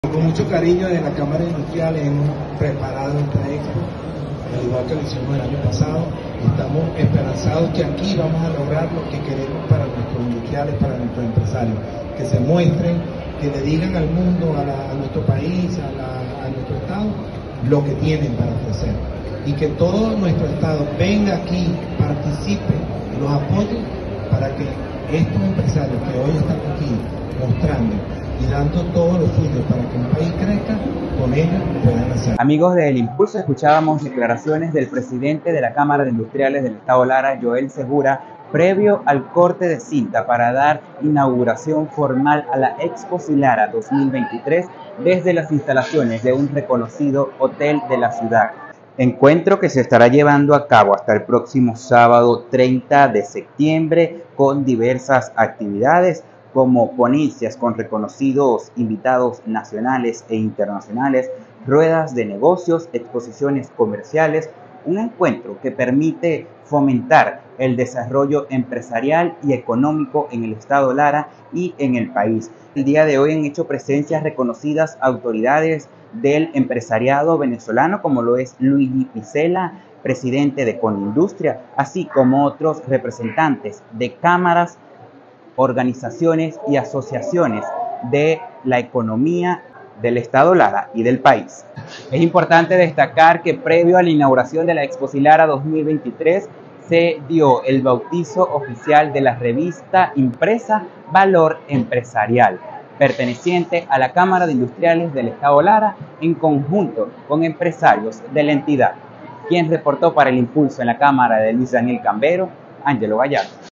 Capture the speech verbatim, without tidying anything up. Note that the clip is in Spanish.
Con mucho cariño de la Cámara Industrial hemos preparado esta expo, al igual que lo hicimos el año pasado. Estamos esperanzados que aquí vamos a lograr lo que queremos para nuestros industriales, para nuestros empresarios, que se muestren, que le digan al mundo, a, la, a nuestro país, a, la, a nuestro estado, lo que tienen para ofrecer. Y que todo nuestro estado venga aquí, participe, los apoye para que estos empresarios que hoy están aquí mostrando y dando todo lo suyo para que el país crezca, con ellos puedan hacer. Amigos de El Impulso, escuchábamos declaraciones del presidente de la Cámara de Industriales del Estado Lara, Joel Segura, previo al corte de cinta para dar inauguración formal a la Expo Silara dos mil veintitrés desde las instalaciones de un reconocido hotel de la ciudad. Encuentro que se estará llevando a cabo hasta el próximo sábado treinta de septiembre con diversas actividades como ponencias con reconocidos invitados nacionales e internacionales, ruedas de negocios, exposiciones comerciales, un encuentro que permite fomentar el desarrollo empresarial y económico en el estado Lara y en el país. El día de hoy han hecho presencia reconocidas autoridades del empresariado venezolano, como lo es Luigi Picela, presidente de Conindustria, así como otros representantes de cámaras, organizaciones y asociaciones de la economía del estado Lara y del país. Es importante destacar que previo a la inauguración de la Expo Silara dos mil veintitrés se dio el bautizo oficial de la revista impresa Valor Empresarial, perteneciente a la Cámara de Industriales del estado Lara en conjunto con empresarios de la entidad. Quien reportó para El Impulso en la cámara de Luis Daniel Cambero, Ángelo Gallardo.